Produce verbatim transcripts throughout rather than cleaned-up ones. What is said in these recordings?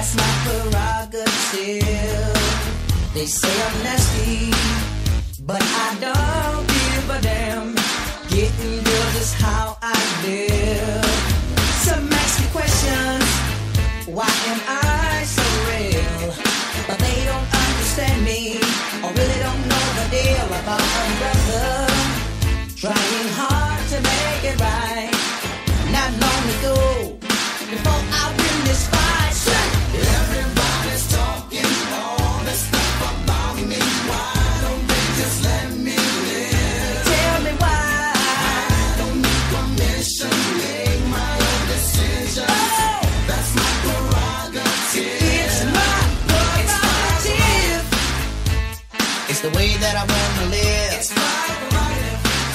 That's my prerogative. They say I'm nasty, but I don't give a damn. Getting good is how I live. Some ask me questions, why am I so real? But they don't understand me, or really don't know the deal about a brother trying hard to make it right. Not long ago, before I win this fight, everybody's talking all this stuff about me. Why don't they just let me live? Tell me why. I don't need permission to make my own decisions. Oh, that's my prerogative. It's my prerogative. It's the way that I wanna live. It's my prerogative.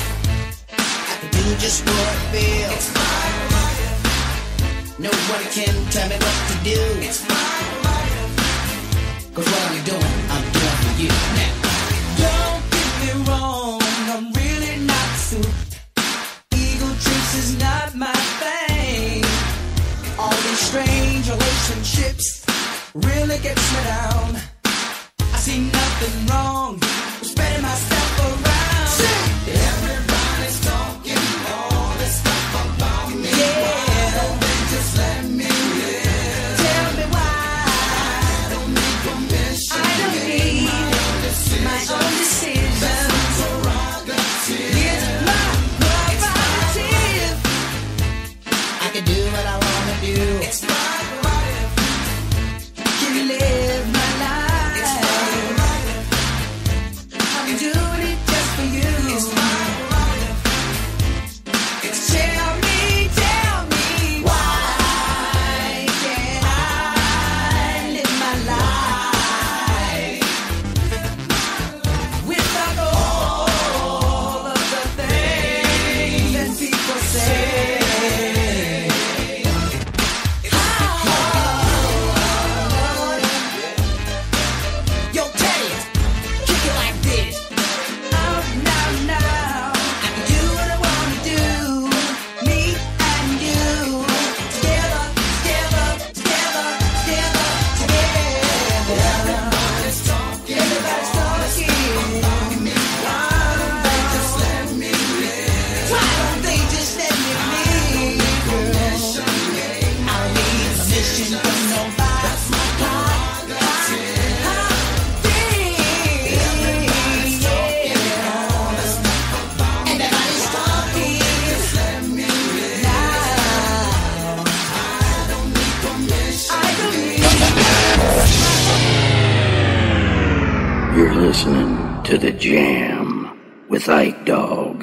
I can do just what I feel. It's my prerogative. Nobody can tell me what to do. It's my prerogative. Cause what I'm doing, I'm doing for you now. Don't get me wrong, I'm really not suited. Ego trips is not my thing. All these strange relationships really gets me down. I see nothing wrong with spreading myself around. Everybody's talking all this stuff about me. Yeah. Why don't they just let me live? Tell me why. I don't need permission. I don't need my own decisions. My own decisions. That's my prerogative. It's my prerogative. I can do what I wanna do. It's my prerogative. Can you live my life? It's my prerogative. I'm doing it just for you. It's my prerogative. It's tell me, tell me why can't I live my life without all of the things that people say? Yo, Teddy, kick it like this. Oh, now, now, I can do what I wanna do. Me and you, together, together, together, together, together. Everybody's talking, everybody's talking about me. Why don't they just let me live? Why don't they just let me live? I don't need permission from nobody. That's my prerogative. Everybody's talking all this stuff about me. Everybody's talking. Just let me live. Now I don't need permission. I don't need. You're listening to The Jam with Ike Dog.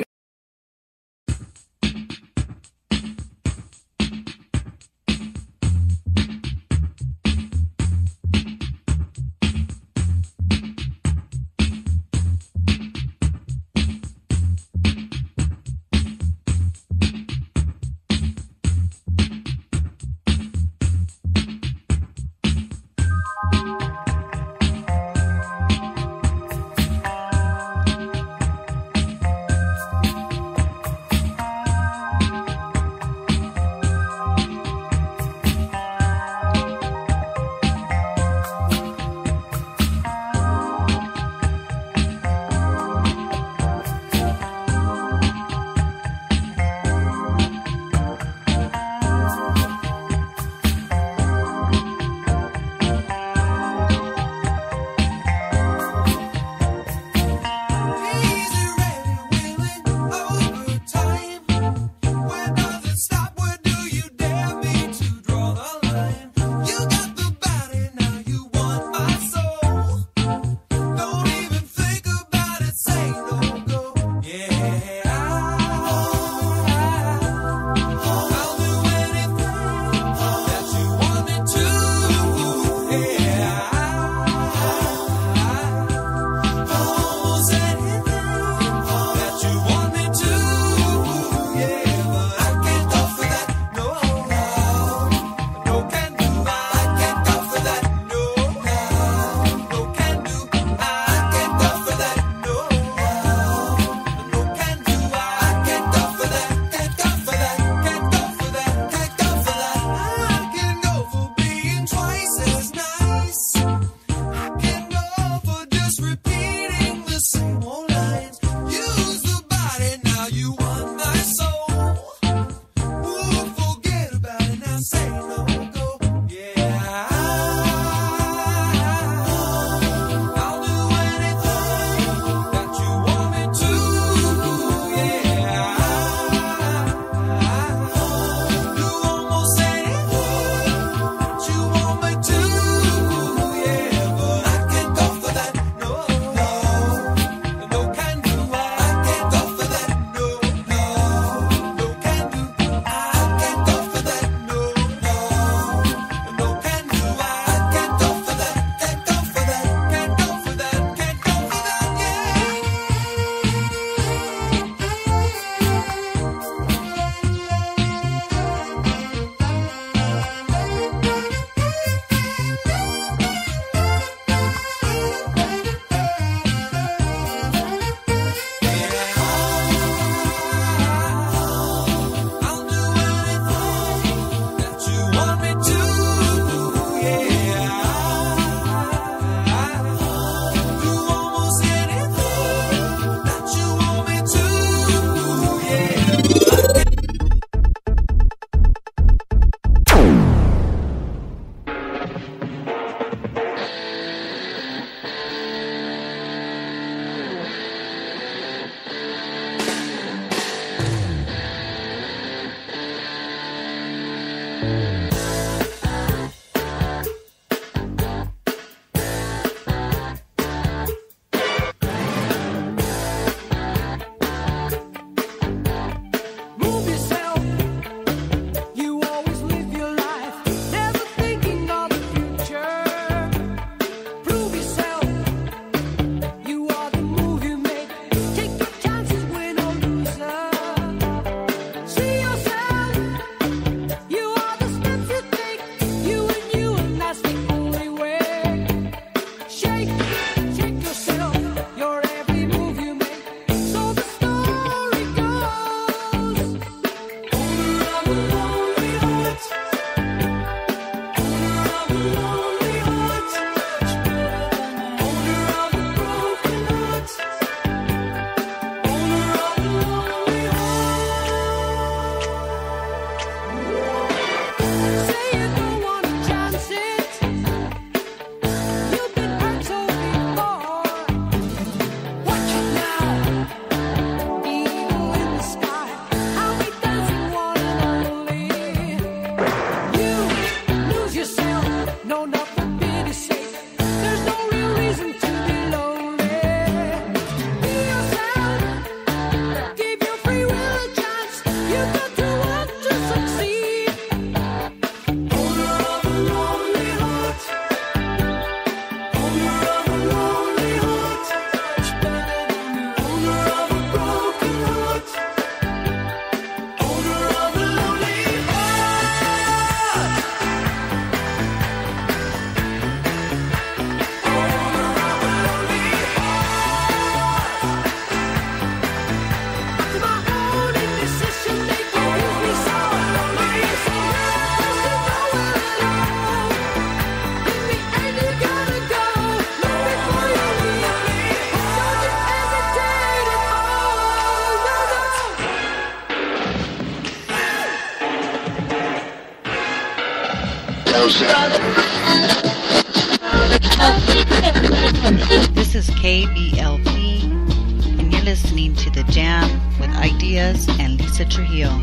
This is K B L P, and you're listening to The Jam with I K E DIAZ and Lisa Trujillo.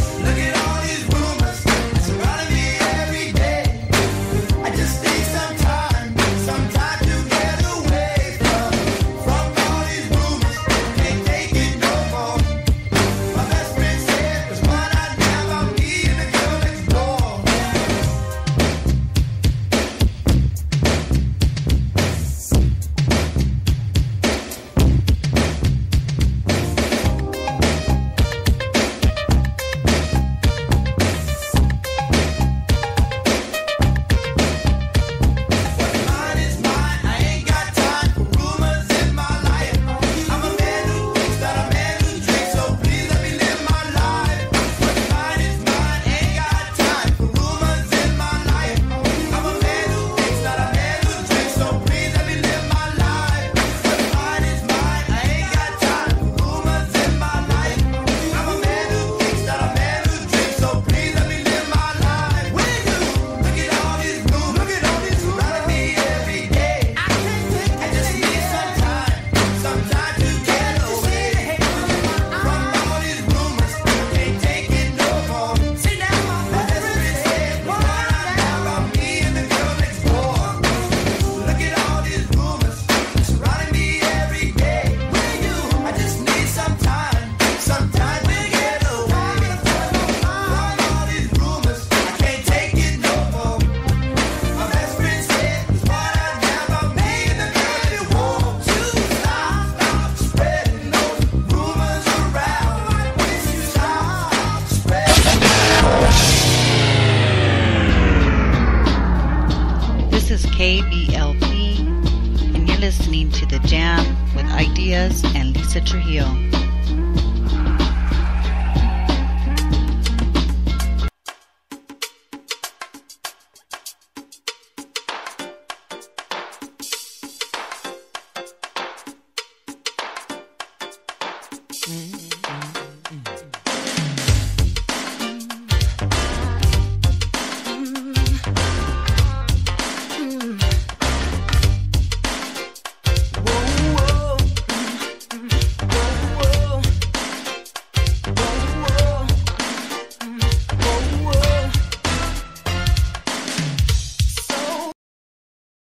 Sometimes is K B L P, and you're listening to The Jam with IKE and Lisa Trujillo. Mm-hmm.